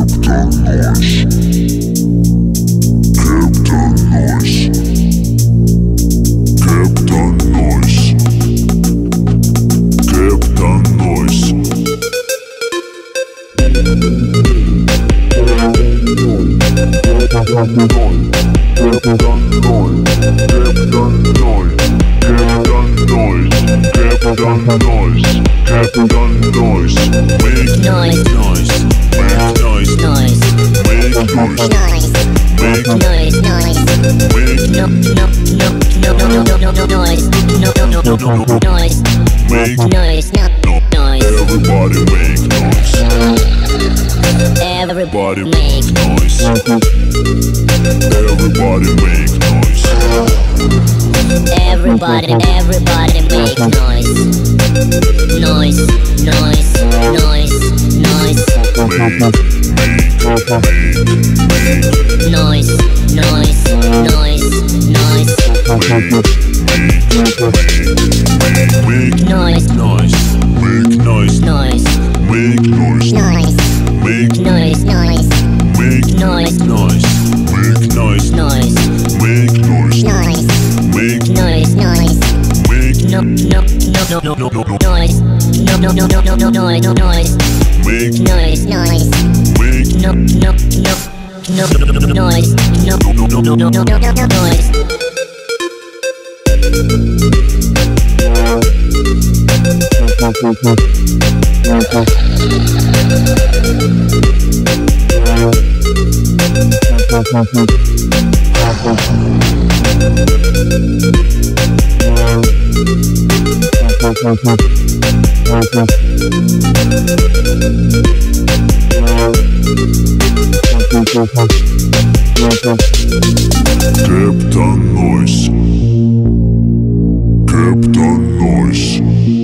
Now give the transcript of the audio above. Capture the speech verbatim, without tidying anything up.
Everybody make noise. Everybody make noise. Everybody, everybody make noise. Noise, noise, noise, noise. Make, make, make, make. Noise, noise, noise, noise. Make, make, make, Noise, noise. Make noise, noise, make noise, noise, make noise, noise, make noise, noise, make noise, noise, make noise, noise, make noise, noise. make No, no, no, no, no, no, no, no, noise. No, no, no, no, no, no, no, no, noise. make Noise, noise. make No, no, no, no, no, no, no, noise. No, no, no, no, no, no, no, no, no, noise. Captain Noise. Captain Noise.